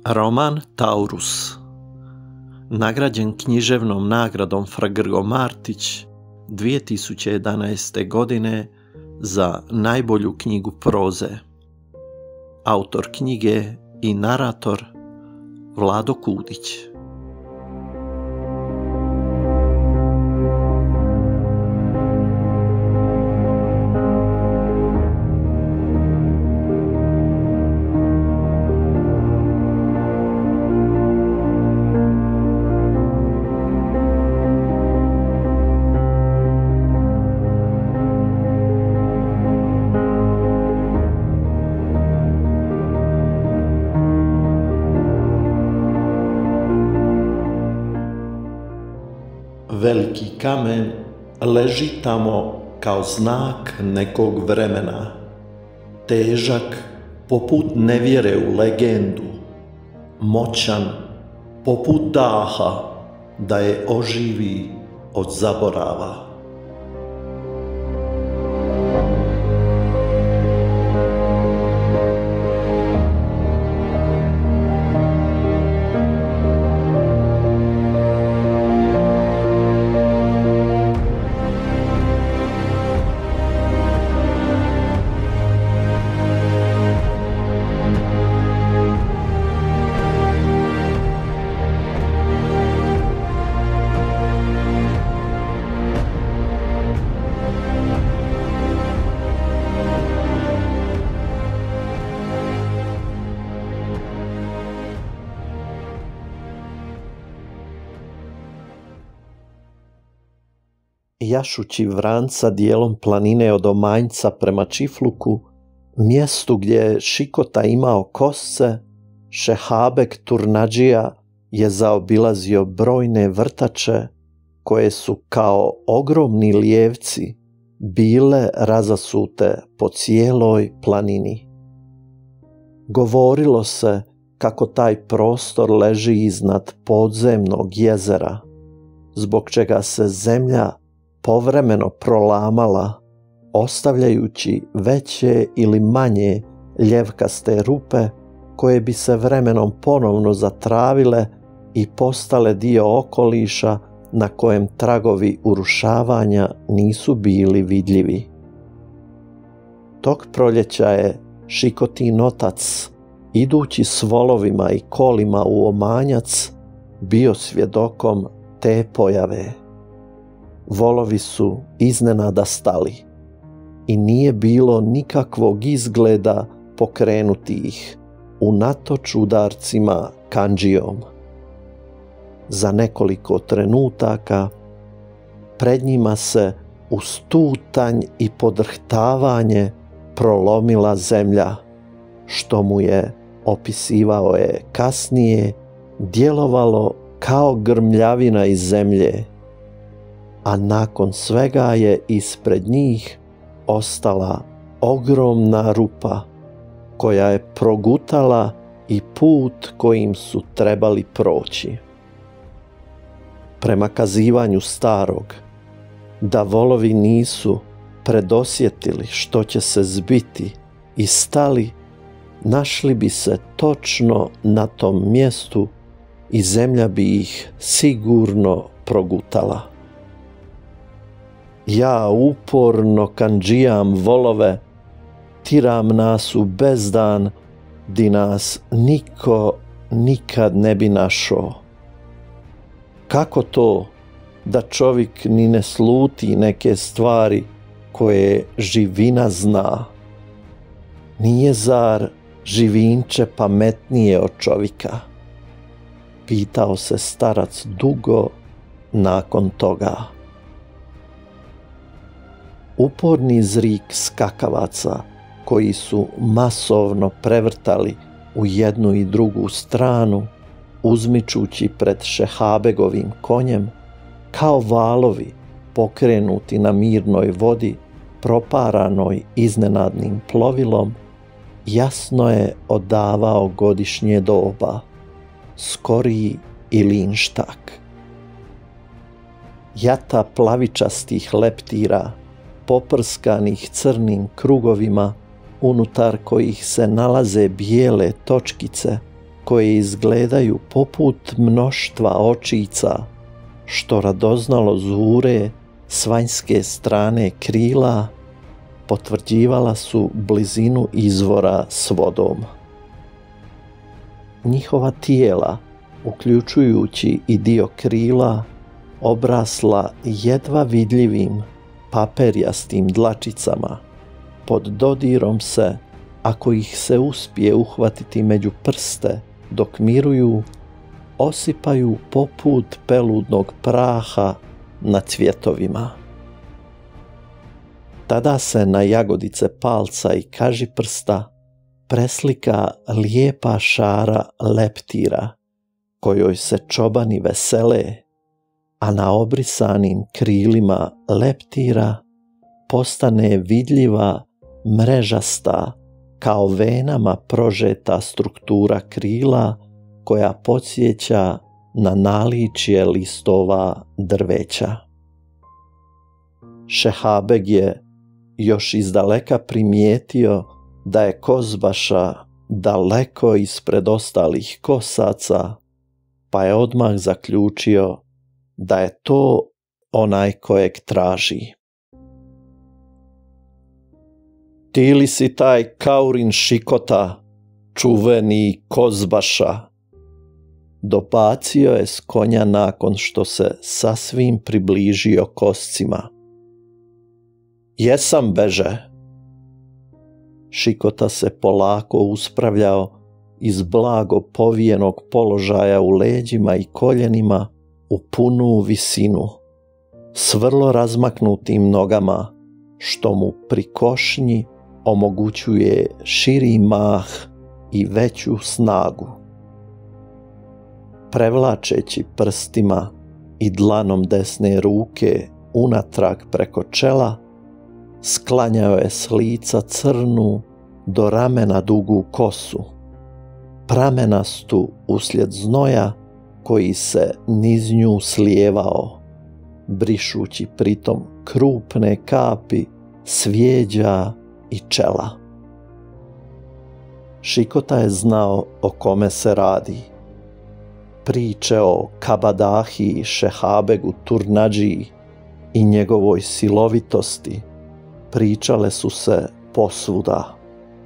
Roman Taurus, nagrađen književnom nagradom Fra Grgo Martić 2011. godine za najbolju knjigu proze. Autor knjige i narator Vlado Kudić. Veliki kamen leži tamo kao znak nekog vremena, težak poput nevjere u legendu, moćan poput daha da je oživi od zaborava. Jašući vranca dijelom planine od Omanjca prema Čifluku, mjestu gdje je Šikota imao kosce, Šehabek Turnadžija je zaobilazio brojne vrtače koje su kao ogromni lijevci bile razasute po cijeloj planini. Govorilo se kako taj prostor leži iznad podzemnog jezera, zbog čega se zemlja povremeno prolamala, ostavljajući veće ili manje ljevkaste rupe koje bi se vremenom ponovno zatravile i postale dio okoliša na kojem tragovi urušavanja nisu bili vidljivi. Tog proljeća je Šikotin otac, idući s volovima i kolima u Omanjac, bio svjedokom te pojave. Volovi su iznenada stali i nije bilo nikakvog izgleda pokrenuti ih, unatoč udarcima kandžijom. Za nekoliko trenutaka pred njima se uz tutanj i podrhtavanje prolomila zemlja, što mu je, opisivao je kasnije, djelovalo kao grmljavina iz zemlje, a nakon svega je ispred njih ostala ogromna rupa koja je progutala i put kojim su trebali proći. Prema kazivanju starog, da volovi nisu predosjetili što će se zbiti i stali, našli bi se točno na tom mjestu i zemlja bi ih sigurno progutala. Ja uporno kandžijam volove, tiram nas u bezdan, di nas niko nikad ne bi našao. Kako to da čovjek ni ne sluti neke stvari koje živina zna? Nije zar živinče pametnije od čovjeka? Pitao se starac dugo nakon toga. Uporni zrik skakavaca koji su masovno prevrtali u jednu i drugu stranu, uzmičući pred Šehabegovim konjem, kao valovi pokrenuti na mirnoj vodi, proparanoj iznenadnim plovilom, jasno je odavao godišnje doba, skoriji i linštak. Jata plavičastih leptira, poprskanih crnim krugovima, unutar kojih se nalaze bijele točkice, koje izgledaju poput mnoštva očica, što radoznalo zure s vanjske strane krila, potvrđivala su blizinu izvora s vodom. Njihova tijela, uključujući i dio krila, obrasla jedva vidljivim paperjastim dlačicama, pod dodirom se, ako ih se uspije uhvatiti među prste dok miruju, osipaju poput peludnog praha na cvjetovima. Tada se na jagodice palca i kažiprsta preslika lijepa šara leptira, kojoj se čobani vesele, a na obrisanim krilima leptira postane vidljiva mrežasta, kao venama prožeta struktura krila koja podsjeća na naličje listova drveća. Šehabeg je još izdaleka primijetio da je kozbaša daleko ispred ostalih kosaca, pa je odmah zaključio da je to onaj kojeg traži. Ti li si taj Kaurin Šikota, čuveni kozbaša? Dobacio je s konja nakon što se sasvim približio koscima. Jesam, beže. Šikota se polako uspravljao iz blago povijenog položaja u leđima i koljenima u punu visinu, s vrlo razmaknutim nogama, što mu pri košnji omogućuje širi mah i veću snagu. Prevlačeći prstima i dlanom desne ruke unatrag preko čela, sklanjao je s lica crnu do ramena dugu kosu, pramenastu uslijed znoja koji se niz nju slijevao, brišući pritom krupne kapi svijeđa i čela. Šikota je znao o kome se radi. Priče o Kabadahi, Šehabegu Turnadžiji i njegovoj silovitosti pričale su se posvuda.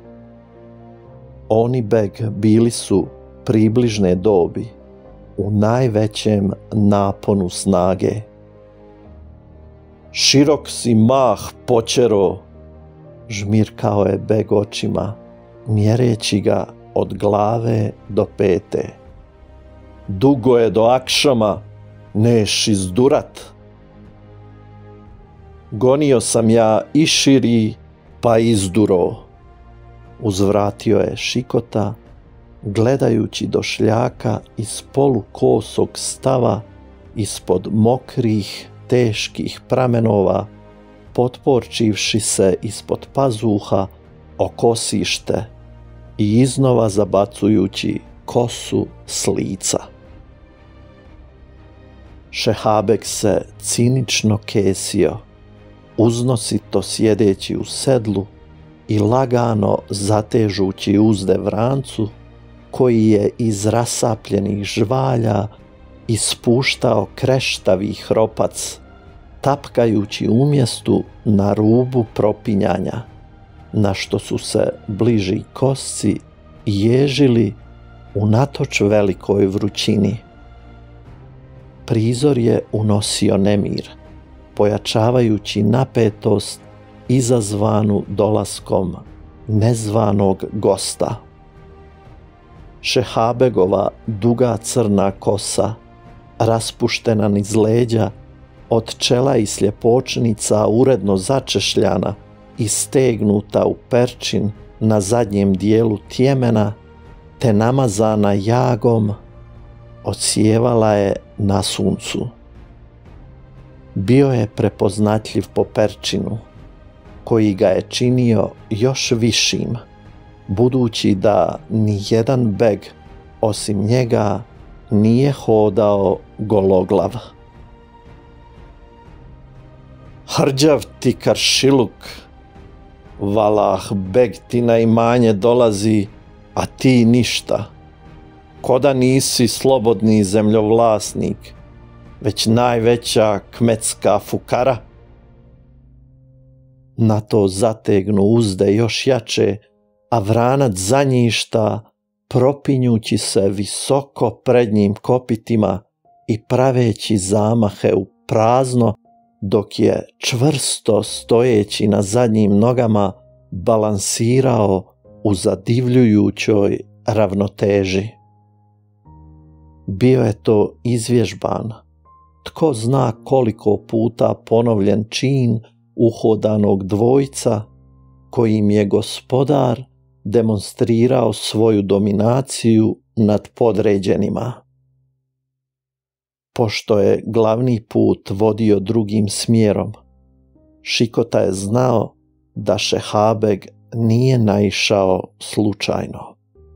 Oni beg bili su približne dobi, u najvećem naponu snage. Širok si mah, počero, žmirkao je beg očima, mjereći ga od glave do pete. Dugo je do akšama, neš izdurat. Gonio sam ja i širi, pa izduro, uzvratio je Šikota, gledajući došljaka iz polukosog stava ispod mokrih, teških pramenova, potporčivši se ispod pazuha o kosište i iznova zabacujući kosu s lica. Šehabeg se cinično kesio, uznosito sjedeći u sedlu i lagano zatežući uzde vrancu, koji je iz rasapljenih žvalja ispuštao kreštavi hropac, tapkajući umjestu na rubu propinjanja, na što su se bliži kosci ježili unatoč velikoj vrućini. Prizor je unosio nemir, pojačavajući napetost izazvanu dolaskom nezvanog gosta. Šehabegova duga crna kosa, raspuštena niz leđa, od čela i sljepočnica uredno začešljana i stegnuta u perčin na zadnjem dijelu tjemena, te namazana jagom, odsjevala je na suncu. Bio je prepoznatljiv po perčinu, koji ga je činio još višim, budući da ni jedan beg osim njega nije hodao gologlav. Hrđav ti karšiluk, valah beg ti na imanje dolazi, a ti ništa. ko da nisi slobodni zemljovlasnik, već najveća kmetska fukara. Na to zategnu uzde još jače, a vranac zanjišta, propinjući se visoko prednjim kopitima i praveći zamahe u prazno, dok je čvrsto stojeći na zadnjim nogama balansirao u zadivljujućoj ravnoteži. Bio je to izvježban, tko zna koliko puta ponovljen čin uhodanog dvojca, kojim je gospodar demonstrirao svoju dominaciju nad podređenima. Pošto je glavni put vodio drugim smjerom, Šikota je znao da Šehabeg nije naišao slučajno.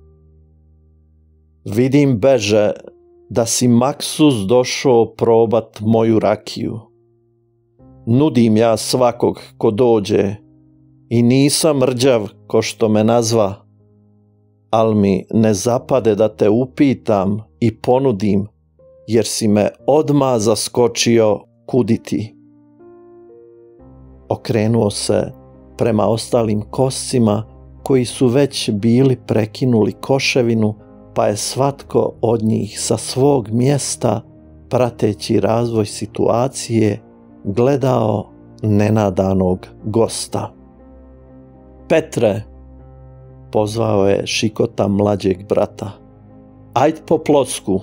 Vidim, beže, da si maksus došao probat moju rakiju. Nudim ja svakog ko dođe i nisam rđav ko što me nazva, al mi ne zapade da te upitam i ponudim, jer si me odmah zaskočio kuditi. Okrenuo se prema ostalim koscima koji su već bili prekinuli koševinu, pa je svatko od njih sa svog mjesta, prateći razvoj situacije, gledao nenadanog gosta. Petre, pozvao je Šikota mlađeg brata, ajd po plosku.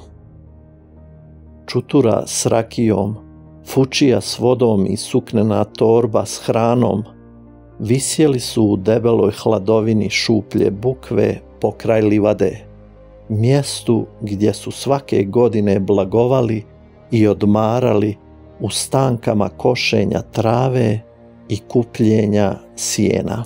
Čutura s rakijom, fučija s vodom i suknena torba s hranom visjeli su u debeloj hladovini šuplje bukve pokraj livade, mjestu gdje su svake godine blagovali i odmarali u stankama košenja trave i kupljenja sjena.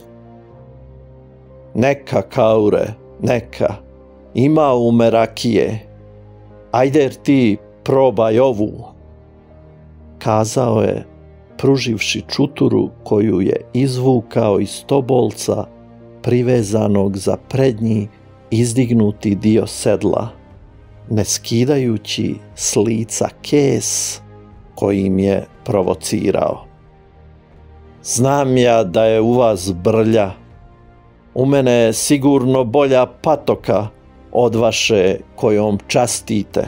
Neka, Kaure, neka, ima u me rakije, ajder ti probaj ovu, kazao je, pruživši čuturu koju je izvukao iz tobolca privezanog za prednji izdignuti dio sedla, ne skidajući s lica kes kojim je provocirao. Znam ja da je u vas brlja, u mene je sigurno bolja patoka od vaše kojom častite.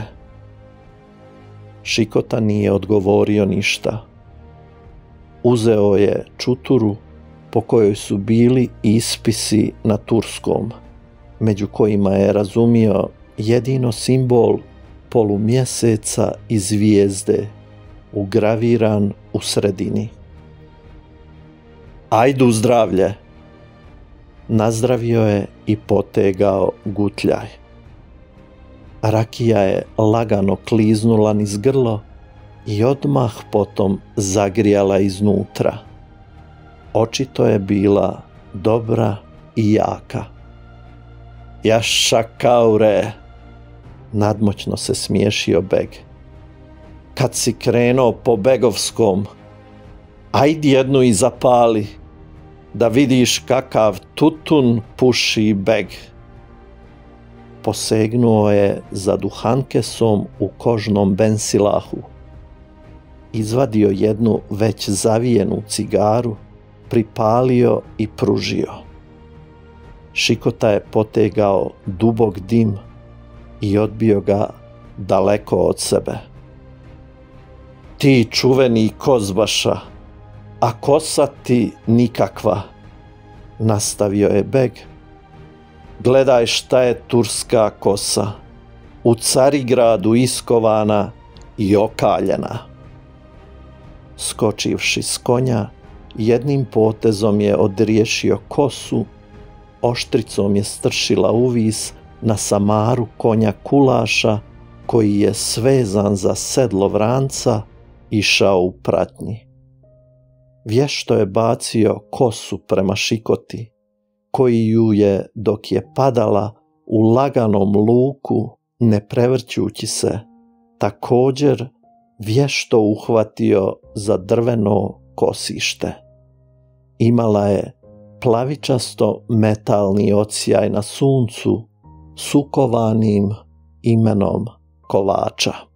Šikota nije odgovorio ništa. Uzeo je čuturu po kojoj su bili ispisi na turskom, među kojima je razumio jedino simbol polumjeseca i zvijezde, ugraviran u sredini. Ajdu zdravlje, nazdravio je i potegao gutljaj. Rakija je lagano kliznula niz grlo i odmah potom zagrijala iznutra. Očito je bila dobra i jaka. Jaša, Kaure, nadmoćno se smiješio Beg. Kad si krenuo po begovskom, ajdi jednu i zapali, da vidiš kakav tutun puši Beg. Posegnuo je za duhankesom u kožnom bensilahu. Izvadio jednu već zavijenu cigaru, pripalio i pružio. Šikota je potegao dubok dim i odbio ga daleko od sebe. Ti čuveni kozbaša, a kosa ti nikakva, nastavio je Beg. Gledaj šta je turska kosa, u Carigradu iskovana i okaljena. Skočivši s konja, jednim potezom je odriješio kosu, oštricom je stršila uvis na samaru konja Kulaša, koji je svezan za sedlo vranca išao u pratnji. Vješto je bacio kosu prema Šikoti, koji ju je, dok je padala u laganom luku, ne prevrćući se, također vješto uhvatio za drveno kosište. Imala je plavičasto metalni odsjaj na suncu, sukovanim imenom kolača.